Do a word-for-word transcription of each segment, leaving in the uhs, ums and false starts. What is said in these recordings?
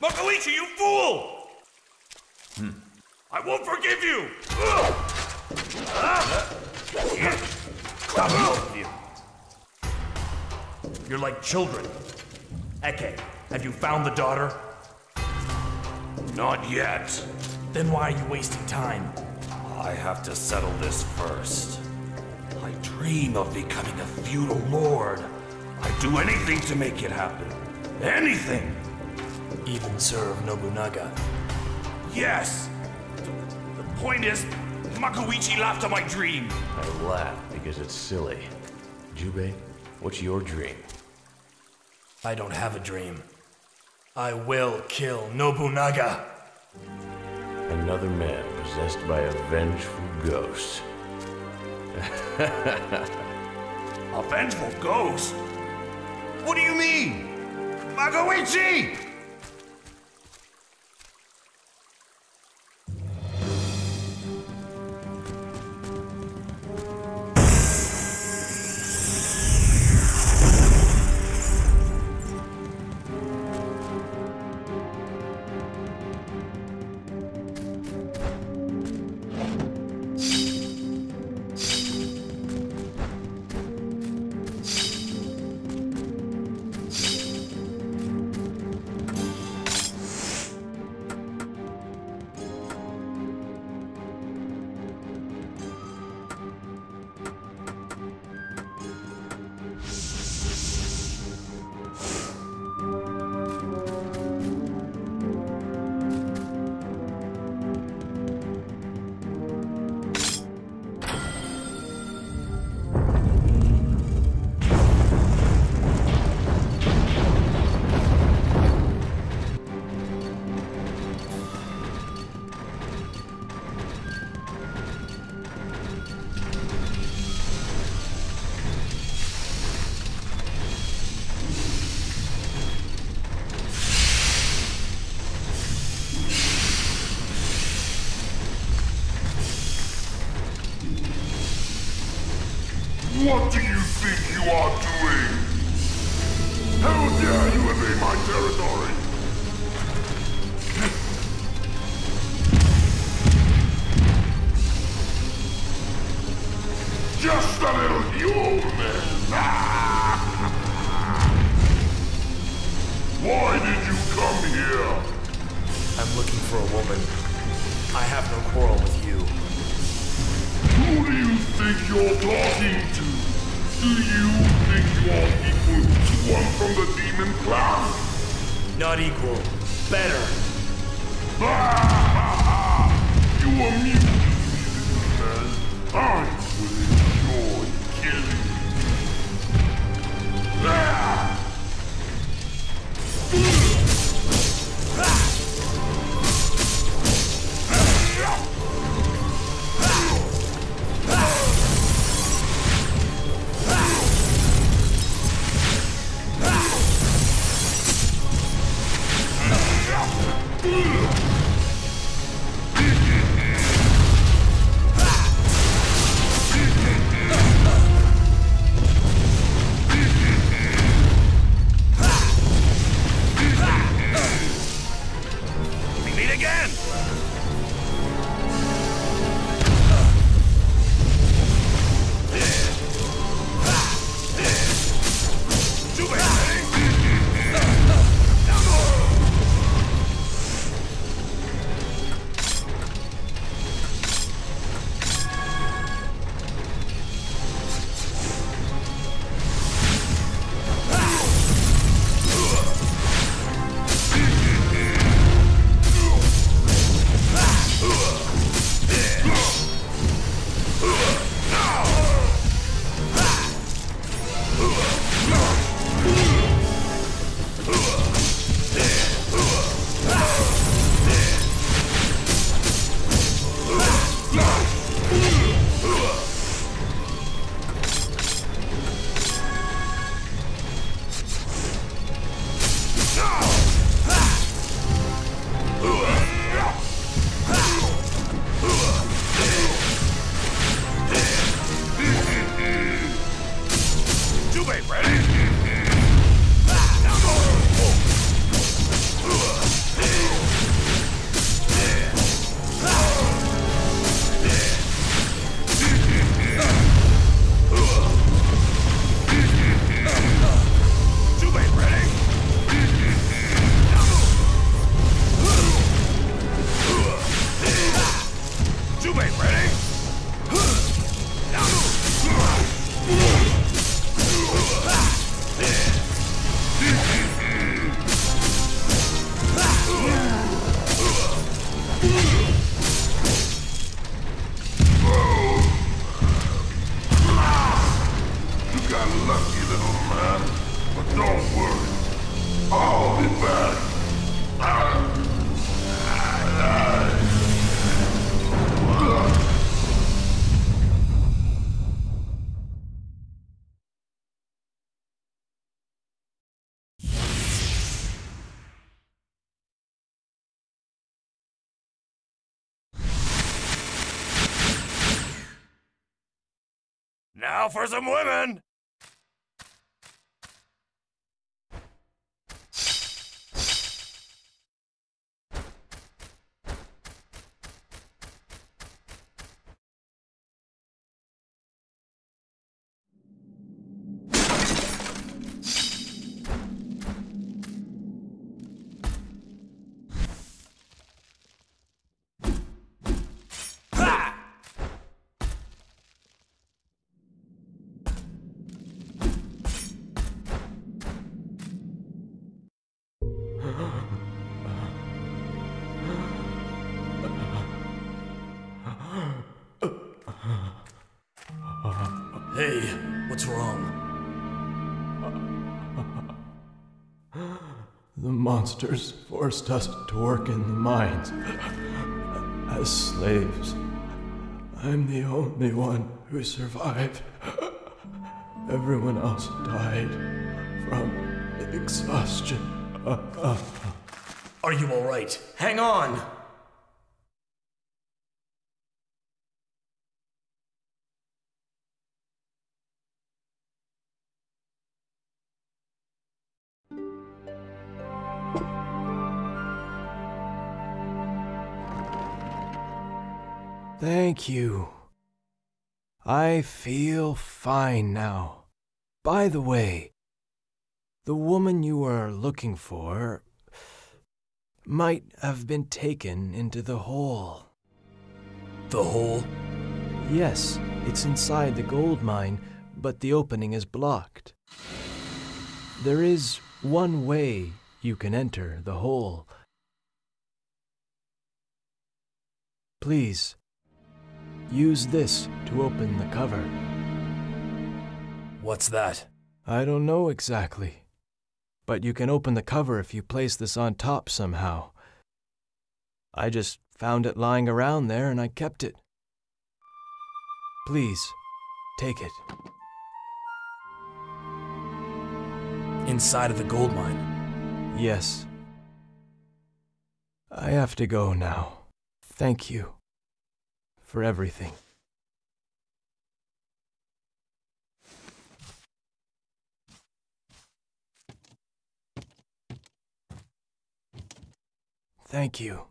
Makoichi, you fool! Hmm. I won't forgive you! Stop both of you. You're like children. Eke, have you found the daughter? Not yet. Then why are you wasting time? I have to settle this first. I dream of becoming a feudal lord. I'd do anything to make it happen. Anything! Even serve Nobunaga. Yes! The, the point is, Makoichi laughed at my dream. I laugh because it's silly. Jūbei, what's your dream? I don't have a dream. I will kill Nobunaga. Another man possessed by a vengeful ghost. A vengeful ghost? What do you mean? Makoichi! What do you think you are doing? How dare you invade my territory? Just a little human! Why did you come here? I'm looking for a woman. I have no quarrel with you. Who do you think you're talking to? Do you think you're equal to one from the demon class? Not equal. Better. You amuse me, man. I will enjoy killing you. Don't worry. I'll be back. Now for some women! Hey, what's wrong? The monsters forced us to work in the mines as slaves. I'm the only one who survived. Everyone else died from exhaustion. Are you alright? Hang on! Thank you. I feel fine now. By the way, the woman you are looking for might have been taken into the hole. The hole? Yes, it's inside the gold mine, but the opening is blocked. There is one way you can enter the hole. Please, use this to open the cover. What's that? I don't know exactly, but you can open the cover if you place this on top somehow. I just found it lying around there and I kept it. Please, take it. Inside of the gold mine? Yes. I have to go now. Thank you for everything. Thank you.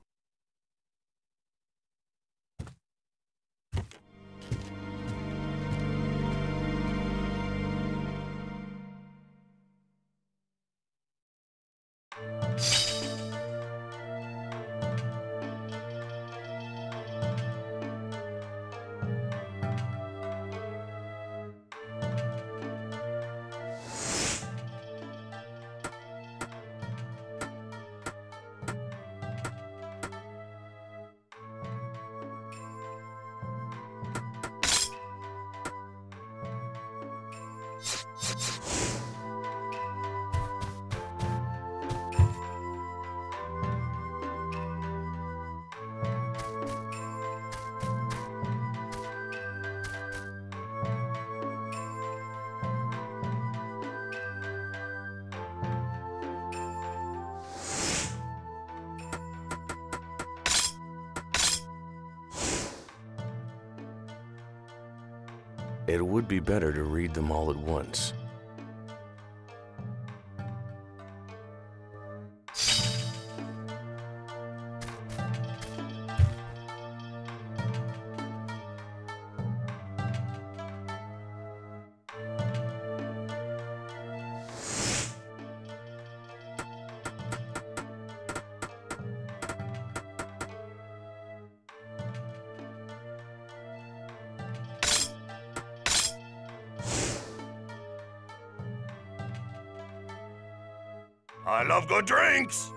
It would be better to read them all at once. I love good drinks!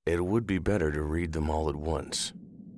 It would be better to read them all at once.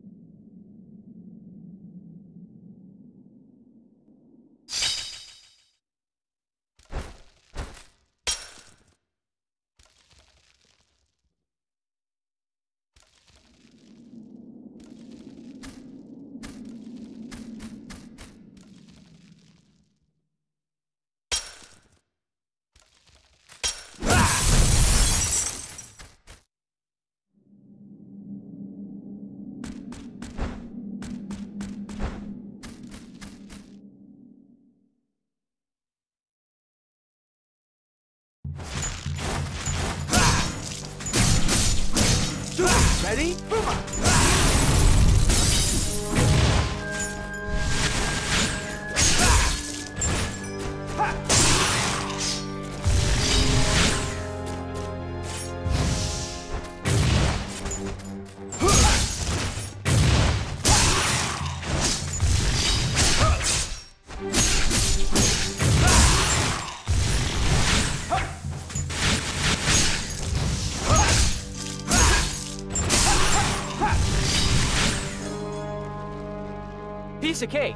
Ready? Piece of cake.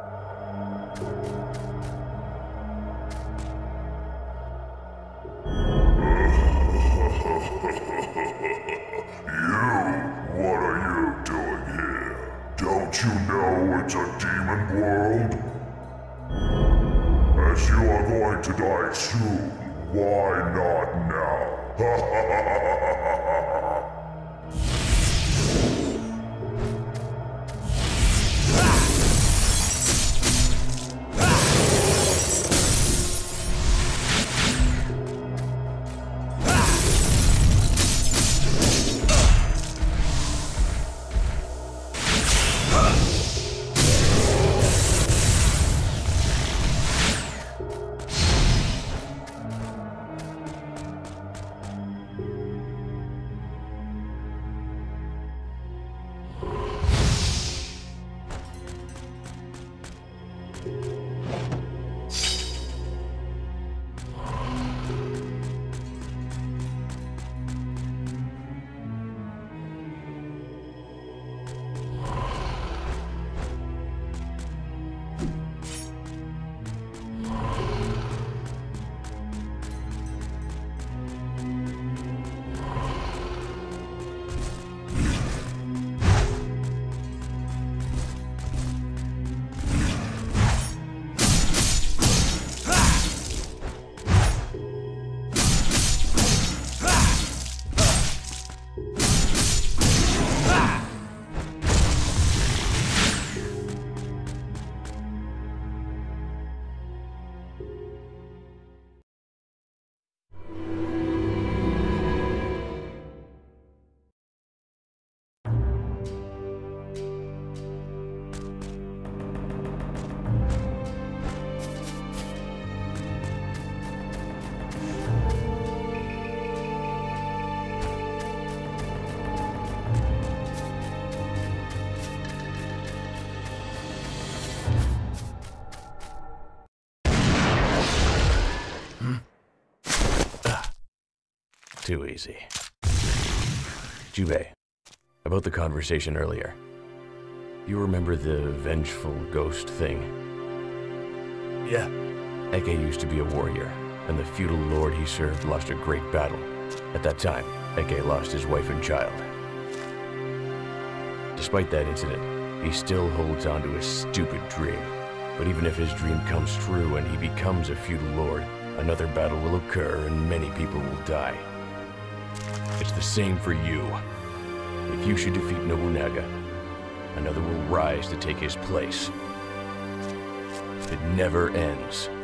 What are you doing here? Don't you know it's a demon world? As you are going to die soon, why not now? Too easy. Jūbei, about the conversation earlier. You remember the vengeful ghost thing? Yeah. Eke used to be a warrior, and the feudal lord he served lost a great battle. At that time, Eke lost his wife and child. Despite that incident, he still holds on to his stupid dream. But even if his dream comes true and he becomes a feudal lord, another battle will occur and many people will die. It's the same for you. If you should defeat Nobunaga, another will rise to take his place. It never ends.